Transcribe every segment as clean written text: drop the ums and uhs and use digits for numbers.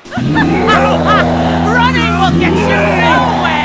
Running will get you nowhere!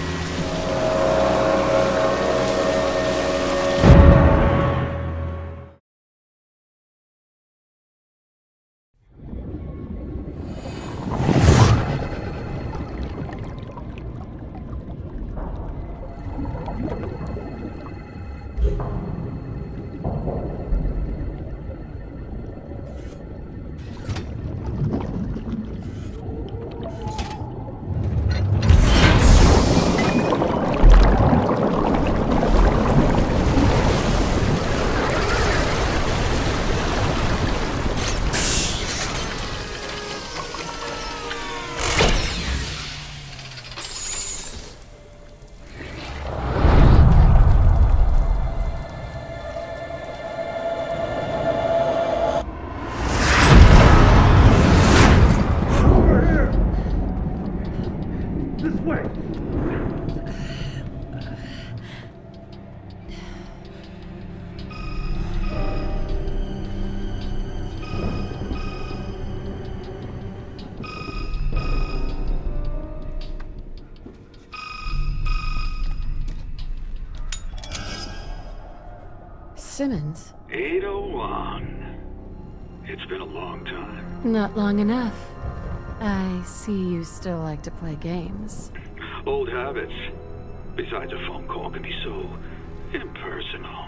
Simmons? Ada Wong. It's been a long time. Not long enough. I see you still like to play games. Old habits. Besides, a phone call can be so impersonal.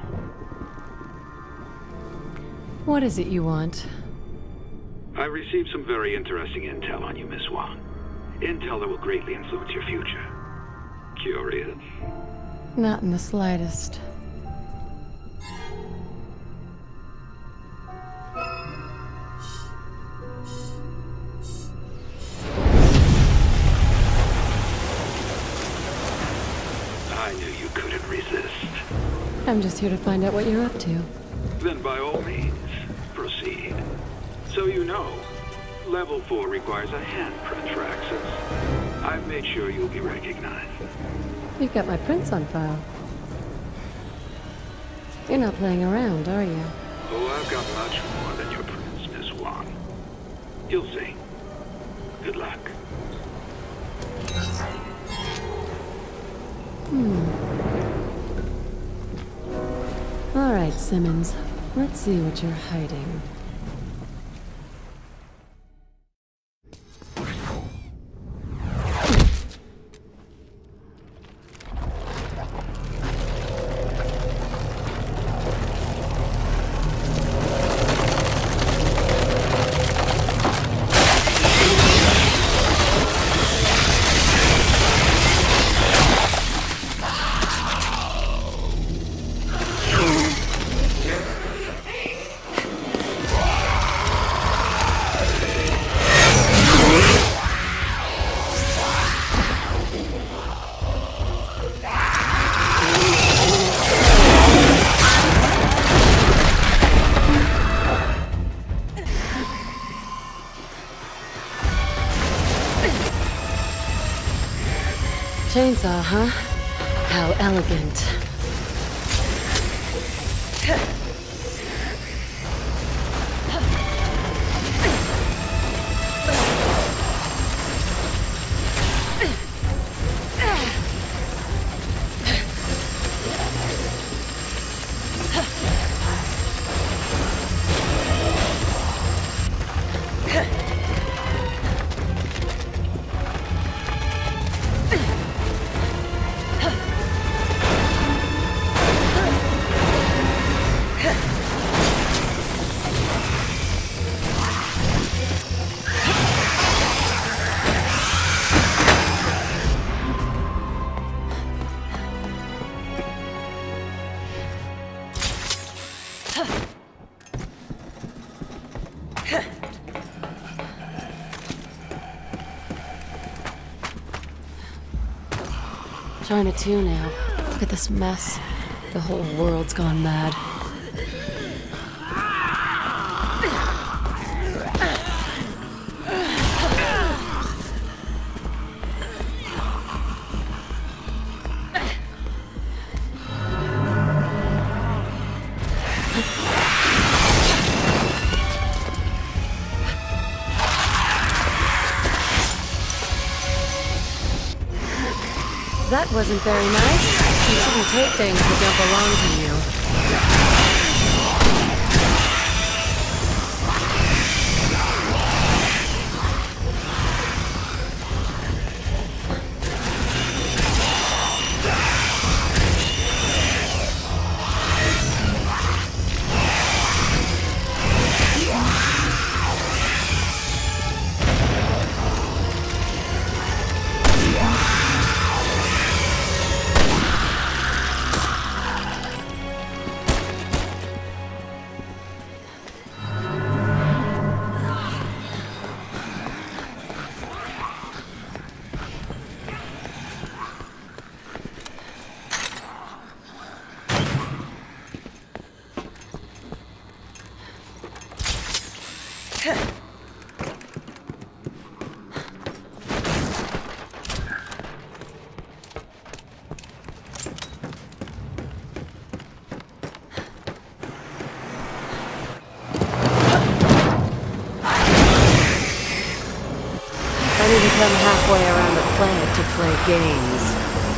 What is it you want? I received some very interesting intel on you, Miss Wong. Intel that will greatly influence your future. Curious? Not in the slightest. I knew you couldn't resist. I'm just here to find out what you're up to. Then by all means, proceed. So you know, Level 4 requires a handprint for access. I've made sure you'll be recognized. You've got my prints on file. You're not playing around, are you? Oh, I've got much more than your prints, Miss Wong. You'll see. Good luck. All right, Simmons. Let's see what you're hiding. Chainsaw, huh? How elegant. China 2 now. Look at this mess. The whole world's gone mad. That wasn't very nice. You shouldn't take things that don't belong to you. I didn't come halfway around the planet to play games.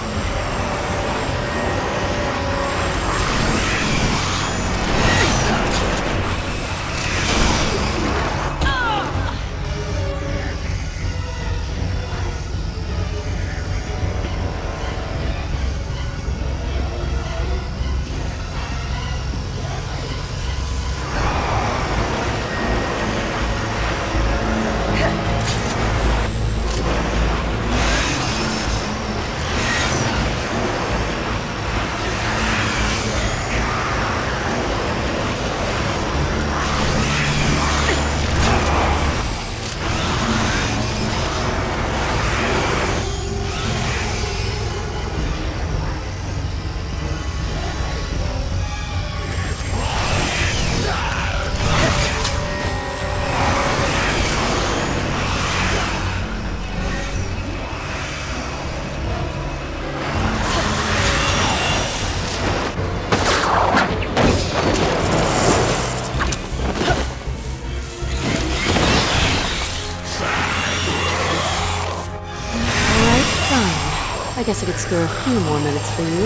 I guess I could spare a few more minutes for you.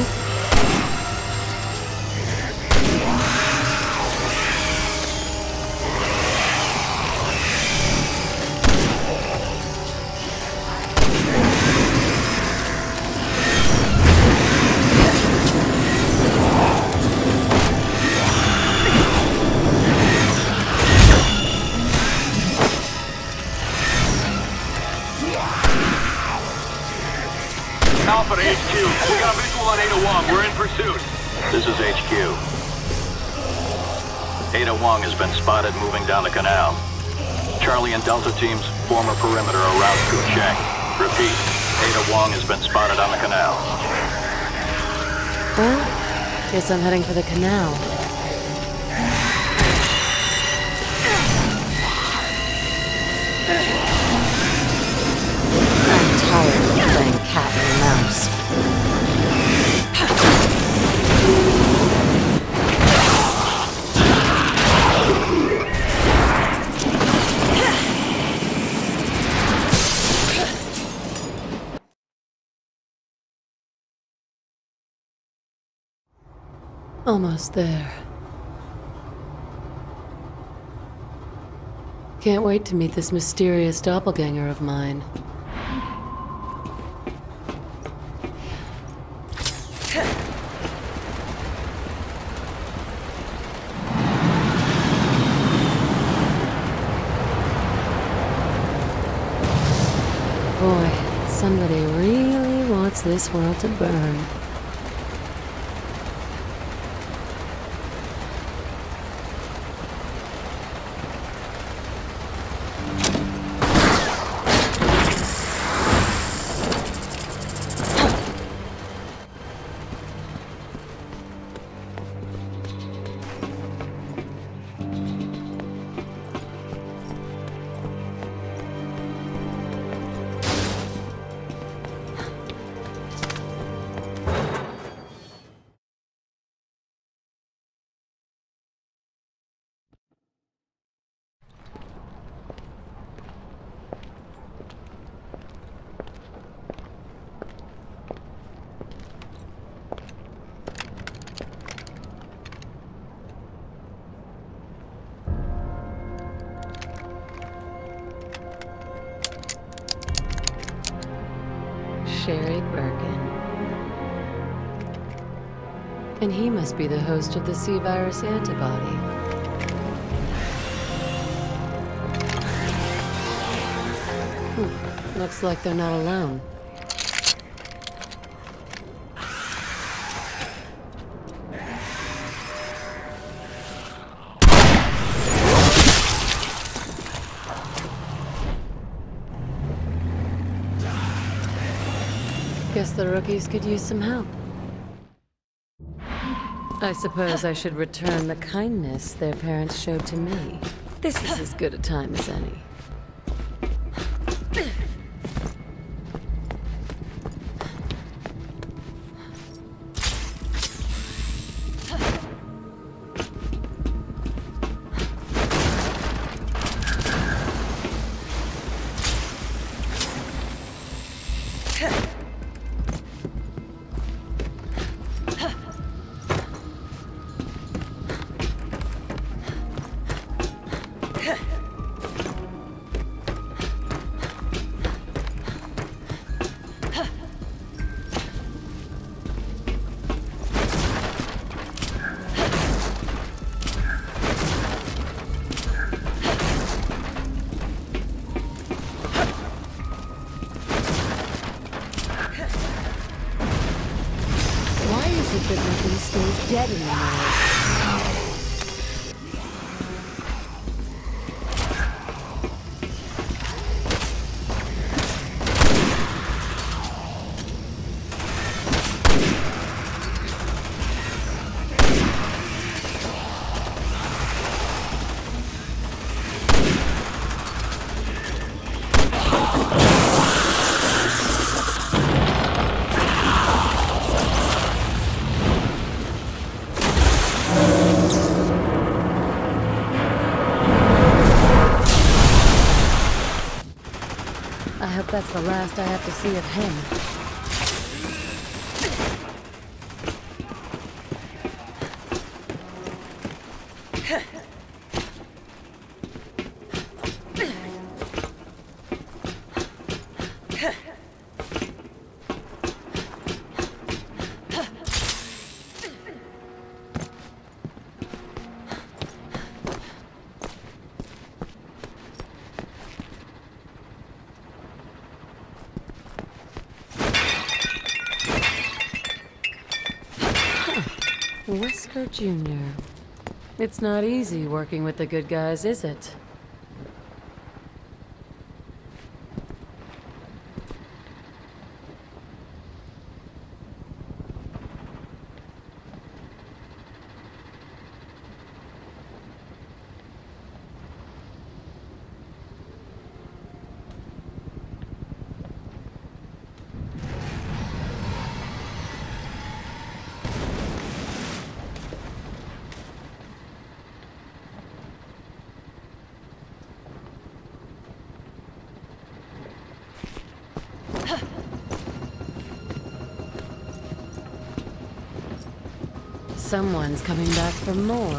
Alpha to HQ. We got a visual on Ada Wong. We're in pursuit. This is HQ. Ada Wong has been spotted moving down the canal. Charlie and Delta teams form a perimeter around Kucheng. Repeat, Ada Wong has been spotted on the canal. Well, guess I'm heading for the canal. I'm tired of playing cat and mouse. Almost there. Can't wait to meet this mysterious doppelganger of mine. Boy, somebody really wants this world to burn. Sherry Birkin. And he must be the host of the C-virus antibody. Looks like they're not alone. Guess the rookies could use some help. I suppose I should return the kindness their parents showed to me. This is as good a time as any. Dead in the night. That's the last I have to see of him. Wesker Jr. It's not easy working with the good guys, is it? Someone's coming back for more.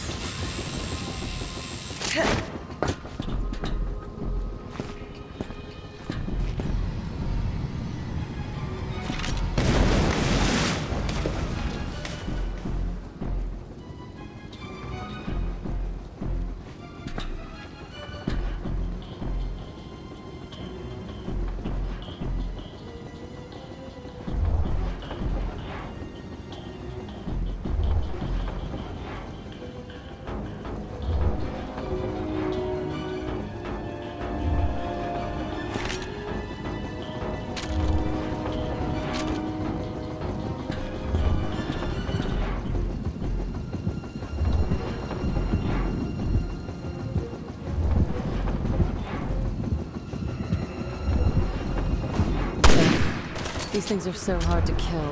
These things are so hard to kill.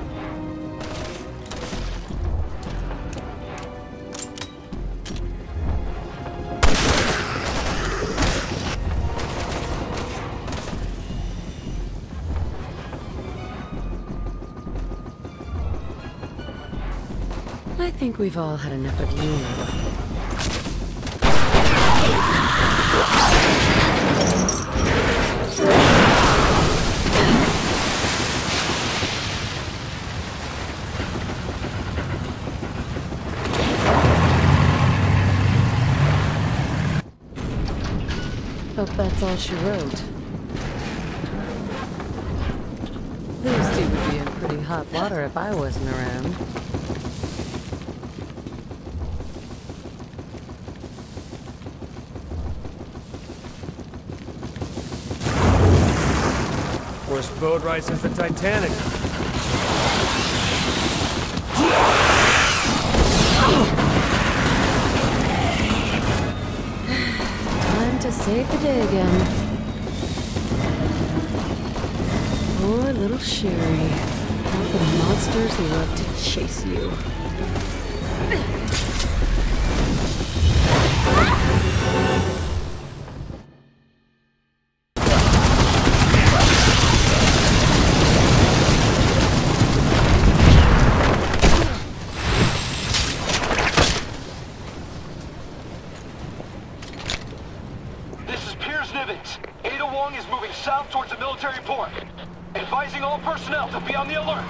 I think we've all had enough of you now. all she wrote. These two would be in pretty hot water if I wasn't around. Worst boat ride since the Titanic. Time to save the day again. Poor little Sherry. How the monsters love to chase you. Ada Wong is moving south towards the military port. Advising all personnel to be on the alert.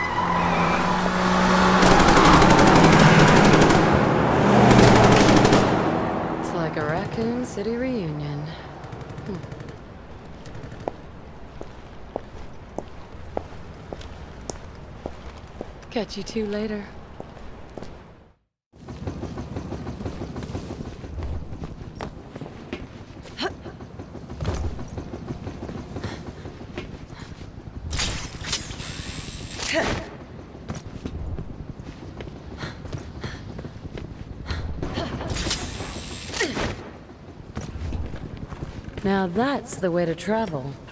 It's like a Raccoon City reunion. Catch you two later. Now that's the way to travel.